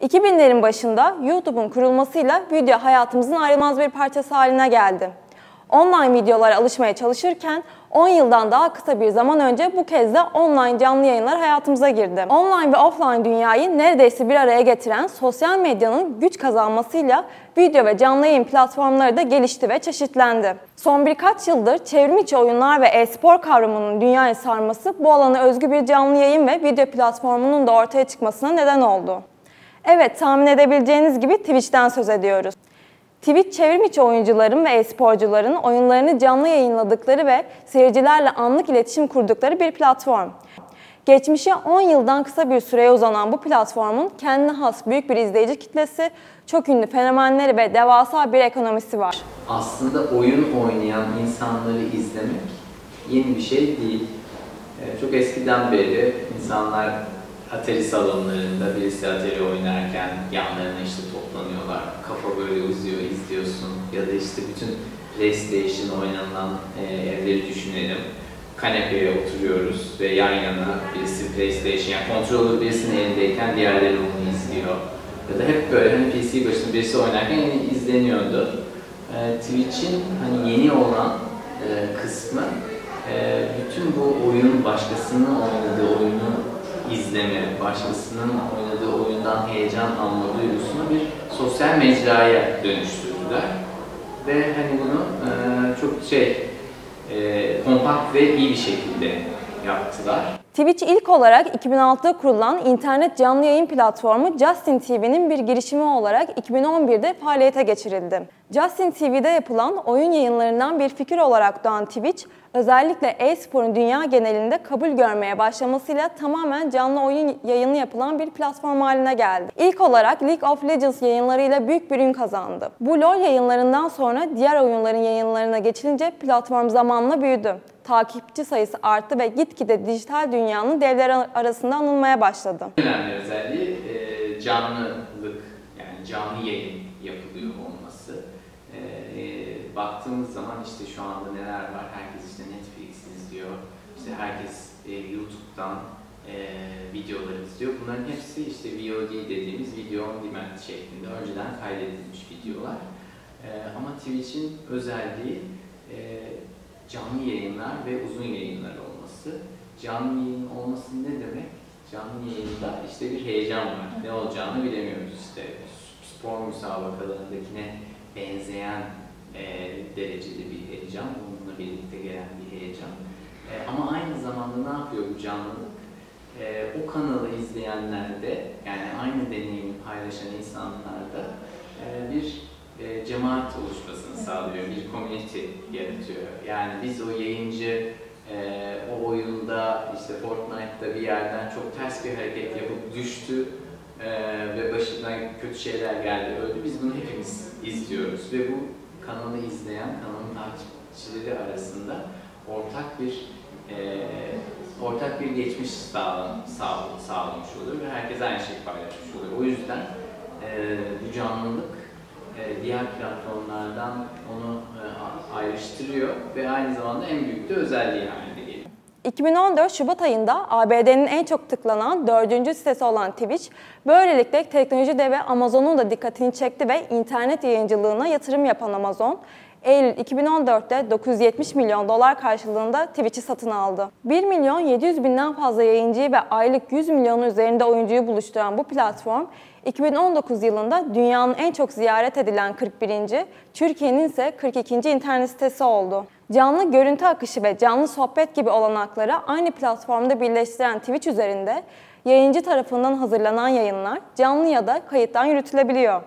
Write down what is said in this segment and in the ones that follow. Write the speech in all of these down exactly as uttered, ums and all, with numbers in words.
iki binlerin başında YouTube'un kurulmasıyla video hayatımızın ayrılmaz bir parçası haline geldi. Online videolara alışmaya çalışırken on yıldan daha kısa bir zaman önce bu kez de online canlı yayınlar hayatımıza girdi. Online ve offline dünyayı neredeyse bir araya getiren sosyal medyanın güç kazanmasıyla video ve canlı yayın platformları da gelişti ve çeşitlendi. Son birkaç yıldır çevrim içi oyunlar ve e-spor kavramının dünyayı sarması bu alana özgü bir canlı yayın ve video platformunun da ortaya çıkmasına neden oldu. Evet, tahmin edebileceğiniz gibi Twitch'ten söz ediyoruz. Twitch, çevrim içi oyuncuların ve e-sporcuların oyunlarını canlı yayınladıkları ve seyircilerle anlık iletişim kurdukları bir platform. Geçmişe on yıldan kısa bir süreye uzanan bu platformun kendine has büyük bir izleyici kitlesi, çok ünlü fenomenleri ve devasa bir ekonomisi var. Aslında oyun oynayan insanları izlemek yeni bir şey değil. Çok eskiden beri insanlar Atari salonlarında birisi Atari oynarken yanlarına işte toplanıyorlar. Kafa böyle uzuyor, izliyorsun. Ya da işte bütün PlayStation oynanan e, evleri düşünelim. Kanepeye oturuyoruz ve yan yana birisi PlayStation, yani kontrolör birisinin elindeyken diğerleri onu izliyor. Ya da hep böyle hani P C başında birisi oynarken yine izleniyordu. E, Twitch'in hani yeni olan e, kısmı e, bütün bu oyun, başkasının oynadığı oyunu izleme, başkasının oynadığı oyundan heyecan alma duygusunu bir sosyal mecraya dönüştürdüler. Ve hani bunu e, çok şey, e, kompakt ve iyi bir şekilde yaptılar. Twitch ilk olarak iki bin altıda kurulan internet canlı yayın platformu Justin T V'nin bir girişimi olarak iki bin on birde faaliyete geçirildi. Justin T V'de yapılan oyun yayınlarından bir fikir olarak doğan Twitch, özellikle e-sporun dünya genelinde kabul görmeye başlamasıyla tamamen canlı oyun yayını yapılan bir platform haline geldi. İlk olarak League of Legends yayınlarıyla büyük bir ün kazandı. Bu LoL yayınlarından sonra diğer oyunların yayınlarına geçilince platform zamanla büyüdü. Takipçi sayısı arttı ve gitgide dijital dünyanın devleri arasında anılmaya başladı. Önemli özelliği e, canlılık, yani canlı yayın yapılıyor olması. E, e, baktığımız zaman işte şu anda neler var? Herkes işte Netflix izliyor, işte herkes e, YouTube'dan e, videoları izliyor. Bunların hepsi işte V O D dediğimiz video on demand şeklinde önceden kaydedilmiş videolar. E, ama Twitch'in özelliği e, canlı yayınlar ve uzun yayınlar olması. Canlı yayın olması ne demek? Canlı yayında işte bir heyecan var. Ne olacağını bilemiyoruz işte. Spor müsabakalarındakine benzeyen e, derecede bir heyecan. Bununla birlikte gelen bir heyecan. E, ama aynı zamanda ne yapıyor bu canlılık? E, o kanalı izleyenlerde, yani aynı deneyimi paylaşan insanlarda e, bir E, cemaat oluşmasını sağlıyor, bir community yaratıyor. Yani biz o yayıncı e, o oyunda işte Fortnite'da bir yerden çok ters bir hareket yapıp düştü e, ve başından kötü şeyler geldi, öldü. Biz bunu hepimiz izliyoruz ve bu kanalı izleyen, kanalın takipçileri arasında ortak bir e, ortak bir geçmiş sağlam, sağ, sağlamış oluyor ve herkes aynı şeyi paylaşmış oluyor. O yüzden e, bu canlılık diğer platformlardan onu ayrıştırıyor ve aynı zamanda en büyük de özelliği haline geliyor. iki bin on dört Şubat ayında A B D'nin en çok tıklanan dördüncü sitesi olan Twitch, böylelikle teknoloji devi Amazon'un da dikkatini çekti ve internet yayıncılığına yatırım yapan Amazon, Eylül iki bin on dörtte dokuz yüz yetmiş milyon dolar karşılığında Twitch'i satın aldı. bir milyon yedi yüz binden fazla yayıncıyı ve aylık yüz milyonun üzerinde oyuncuyu buluşturan bu platform, iki bin on dokuz yılında dünyanın en çok ziyaret edilen kırk birinci, Türkiye'nin ise kırk ikinci internet sitesi oldu. Canlı görüntü akışı ve canlı sohbet gibi olanakları aynı platformda birleştiren Twitch üzerinde yayıncı tarafından hazırlanan yayınlar canlı ya da kayıttan yürütülebiliyor.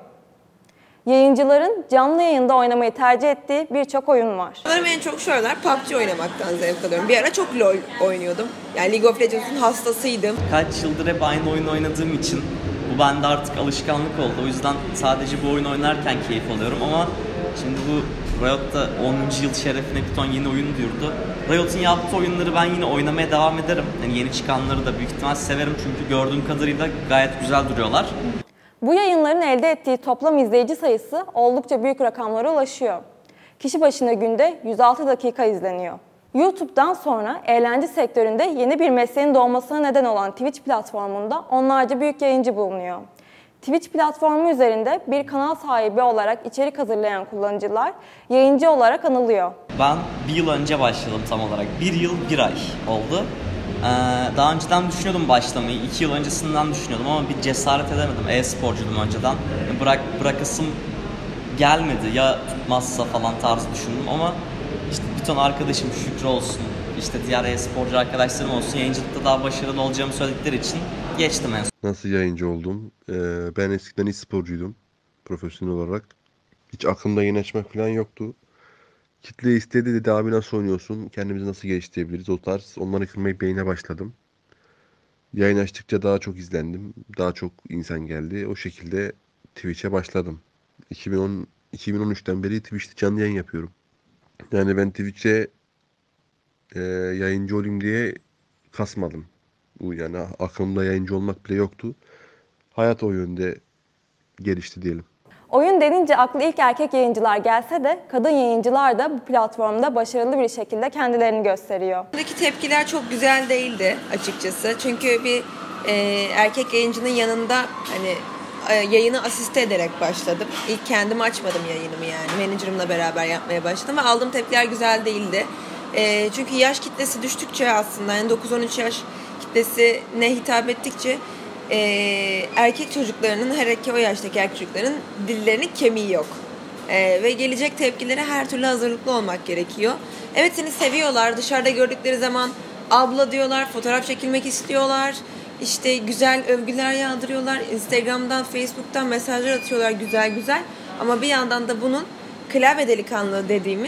Yayıncıların canlı yayında oynamayı tercih ettiği birçok oyun var. Sanırım en çok şu aralar P U B G oynamaktan zevk alıyorum. Bir ara çok LoL oynuyordum. Yani League of Legends'ın hastasıydım. Kaç yıldır hep aynı oyun oynadığım için bu bende artık alışkanlık oldu. O yüzden sadece bu oyun oynarken keyif alıyorum ama şimdi bu Riot'ta onuncu yıl şerefine bir ton yeni oyun duyurdu. Riot'un yaptığı oyunları ben yine oynamaya devam ederim. Yani yeni çıkanları da büyük ihtimal severim çünkü gördüğüm kadarıyla gayet güzel duruyorlar. Bu yayınların elde ettiği toplam izleyici sayısı oldukça büyük rakamlara ulaşıyor. Kişi başına günde yüz altı dakika izleniyor. YouTube'dan sonra eğlence sektöründe yeni bir mesleğin doğmasına neden olan Twitch platformunda onlarca büyük yayıncı bulunuyor. Twitch platformu üzerinde bir kanal sahibi olarak içerik hazırlayan kullanıcılar yayıncı olarak anılıyor. Ben bir yıl önce başladım tam olarak. Bir yıl bir ay oldu. Ee, daha önceden düşünüyordum başlamayı. iki yıl öncesinden düşünüyordum ama bir cesaret edemedim. E-sporcuydum önceden. Bırak, bırakasım gelmedi. Ya tutmazsa falan tarzı düşündüm ama işte bir ton arkadaşım Şükrü olsun, işte diğer e-sporcu arkadaşlarım olsun yayıncılıkta daha başarılı olacağımı söyledikleri için geçtim en son. Nasıl yayıncı oldum? Ee, ben eskiden e-sporcuydum. Profesyonel olarak. Hiç aklımda yayın açmak falan yoktu. Kitle istedi dedi abi nasıl oynuyorsun? Kendimizi nasıl geliştirebiliriz? O tarz. Onları kırmayı beğene başladım. Yayın açtıkça daha çok izlendim. Daha çok insan geldi. O şekilde Twitch'e başladım. iki bin on, iki bin on üçten beri Twitch'te canlı yayın yapıyorum. Yani ben Twitch'e e, yayıncı olayım diye kasmadım. Bu yani aklımda yayıncı olmak bile yoktu. Hayat o yönde gelişti diyelim. Oyun denince aklı ilk erkek yayıncılar gelse de kadın yayıncılar da bu platformda başarılı bir şekilde kendilerini gösteriyor. Buradaki tepkiler çok güzel değildi açıkçası. Çünkü bir e, erkek yayıncının yanında hani e, yayını asiste ederek başladım. İlk kendim açmadım yayınımı yani. Menajerimle beraber yapmaya başladım ve aldığım tepkiler güzel değildi. E, çünkü yaş kitlesi düştükçe aslında yani dokuz on üç yaş kitlesine hitap ettikçe e, erkek çocuklarının, her iki o yaştaki erkek çocukların dillerinin kemiği yok. E, ve gelecek tepkilere her türlü hazırlıklı olmak gerekiyor. Evet seni seviyorlar. Dışarıda gördükleri zaman abla diyorlar, fotoğraf çekilmek istiyorlar. İşte güzel övgüler yağdırıyorlar. Instagram'dan, Facebook'tan mesajlar atıyorlar güzel güzel. Ama bir yandan da bunun klavye delikanlı dediğimiz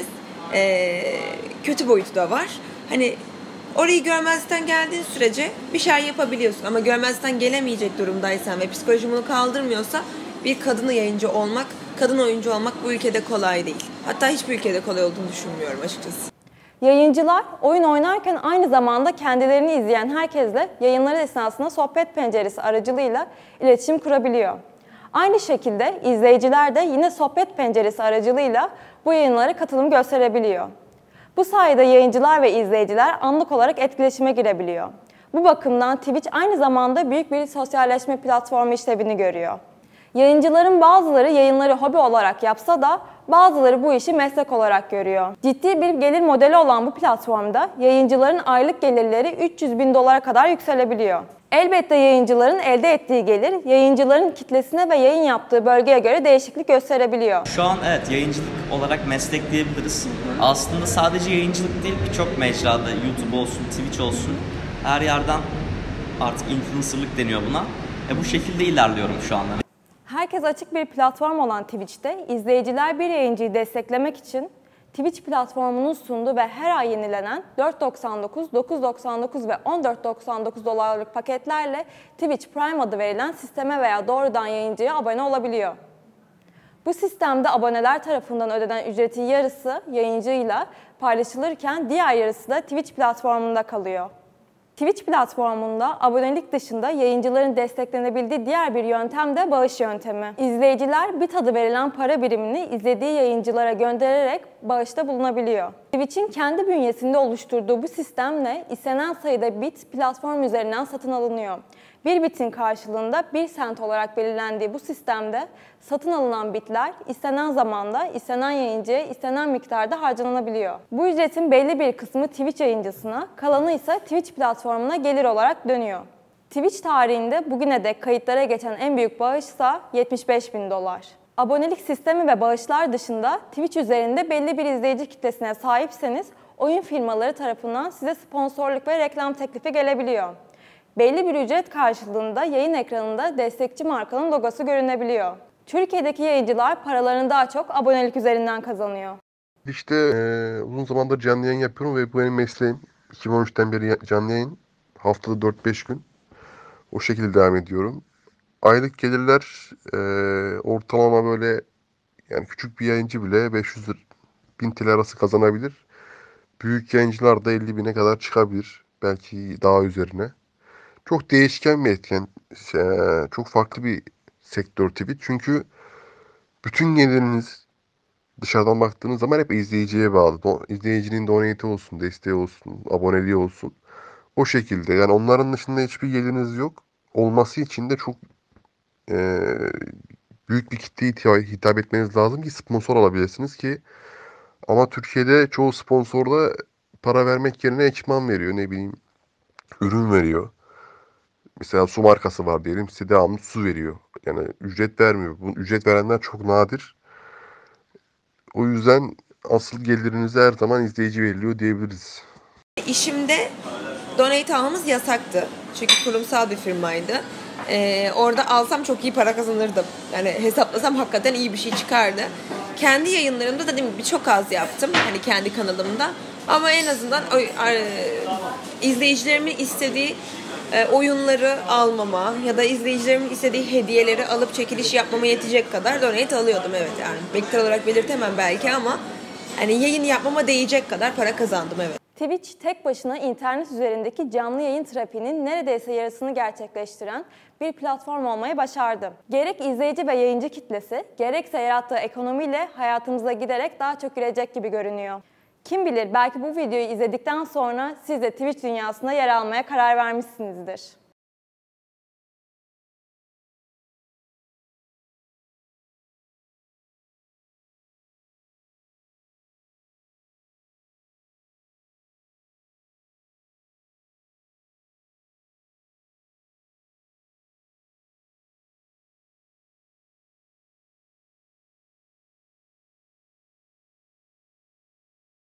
e, kötü boyutu da var. Hani orayı görmezden geldiğin sürece bir şey yapabiliyorsun. Ama görmezden gelemeyecek durumdaysan ve psikolojin bunu kaldırmıyorsa bir kadın yayıncı olmak, kadın oyuncu olmak bu ülkede kolay değil. Hatta hiçbir ülkede kolay olduğunu düşünmüyorum açıkçası. Yayıncılar oyun oynarken aynı zamanda kendilerini izleyen herkesle yayınları esnasında sohbet penceresi aracılığıyla iletişim kurabiliyor. Aynı şekilde izleyiciler de yine sohbet penceresi aracılığıyla bu yayınlara katılım gösterebiliyor. Bu sayede yayıncılar ve izleyiciler anlık olarak etkileşime girebiliyor. Bu bakımdan Twitch aynı zamanda büyük bir sosyalleşme platformu işlevini görüyor. Yayıncıların bazıları yayınları hobi olarak yapsa da bazıları bu işi meslek olarak görüyor. Ciddi bir gelir modeli olan bu platformda yayıncıların aylık gelirleri üç yüz bin dolara kadar yükselebiliyor. Elbette yayıncıların elde ettiği gelir, yayıncıların kitlesine ve yayın yaptığı bölgeye göre değişiklik gösterebiliyor. Şu an evet yayıncılık olarak meslek diyebiliriz. Aslında sadece yayıncılık değil birçok mecrada YouTube olsun, Twitch olsun her yerden artık influencerlık deniyor buna. E bu şekilde ilerliyorum şu anda. Herkes açık bir platform olan Twitch'te izleyiciler bir yayıncıyı desteklemek için Twitch platformunun sunduğu ve her ay yenilenen dört doksan dokuz, dokuz doksan dokuz ve on dört doksan dokuz dolarlık paketlerle Twitch Prime adı verilen sisteme veya doğrudan yayıncıya abone olabiliyor. Bu sistemde aboneler tarafından ödenen ücretin yarısı yayıncıyla paylaşılırken diğer yarısı da Twitch platformunda kalıyor. Twitch platformunda abonelik dışında yayıncıların desteklenebildiği diğer bir yöntem de bağış yöntemi. İzleyiciler bit adı verilen para birimini izlediği yayıncılara göndererek bağışta bulunabiliyor. Twitch'in kendi bünyesinde oluşturduğu bu sistemle istenen sayıda bit platform üzerinden satın alınıyor. Bir bitin karşılığında bir sent olarak belirlendiği bu sistemde satın alınan bitler istenen zamanda, istenen yayıncıya istenen miktarda harcanabiliyor. Bu ücretin belli bir kısmı Twitch yayıncısına, kalanı ise Twitch platformuna gelir olarak dönüyor. Twitch tarihinde bugüne dek kayıtlara geçen en büyük bağışsa yetmiş beş bin dolar. Abonelik sistemi ve bağışlar dışında Twitch üzerinde belli bir izleyici kitlesine sahipseniz oyun firmaları tarafından size sponsorluk ve reklam teklifi gelebiliyor. Belli bir ücret karşılığında yayın ekranında destekçi markanın logosu görünebiliyor. Türkiye'deki yayıncılar paralarını daha çok abonelik üzerinden kazanıyor. İşte e, uzun zamandır canlı yayın yapıyorum ve bu benim mesleğim. iki bin on üçten beri canlı yayın. Haftada dört beş gün. O şekilde devam ediyorum. Aylık gelirler e, ortalama böyle yani küçük bir yayıncı bile beş yüz bin T L arası kazanabilir. Büyük yayıncılar da elli bine kadar çıkabilir. Belki daha üzerine. Çok değişken bir etken. Çok farklı bir sektör tipi. Çünkü bütün geliriniz dışarıdan baktığınız zaman hep izleyiciye bağlı. İzleyicinin donate'i olsun, desteği olsun, aboneliği olsun. O şekilde. Yani onların dışında hiçbir geliriniz yok. Olması için de çok e, büyük bir kitleye hitap, hitap etmeniz lazım ki sponsor alabilirsiniz ki. Ama Türkiye'de çoğu sponsorda para vermek yerine ekipman veriyor, ne bileyim, ürün veriyor. Mesela su markası var diyelim, size devamlı su veriyor. Yani ücret vermiyor. Bu ücret verenler çok nadir. O yüzden asıl gelirinize her zaman izleyici veriliyor diyebiliriz. İşimde donate almamız yasaktı. Çünkü kurumsal bir firmaydı. Ee, orada alsam çok iyi para kazanırdım. Yani hesaplasam hakikaten iyi bir şey çıkardı. Kendi yayınlarımda dediğim gibi çok az yaptım. Hani kendi kanalımda. Ama en azından o, e, izleyicilerimin istediği e, oyunları almama ya da izleyicilerimin istediği hediyeleri alıp çekiliş yapmama yetecek kadar donate alıyordum, evet yani. Miktar olarak belirtemem belki ama hani yayın yapmama değecek kadar para kazandım, evet. Twitch tek başına internet üzerindeki canlı yayın trafiğinin neredeyse yarısını gerçekleştiren bir platform olmayı başardı. Gerek izleyici ve yayıncı kitlesi, gerekse yarattığı ekonomiyle hayatımıza giderek daha çok girecek gibi görünüyor. Kim bilir, belki bu videoyu izledikten sonra siz de Twitch dünyasında yer almaya karar vermişsinizdir.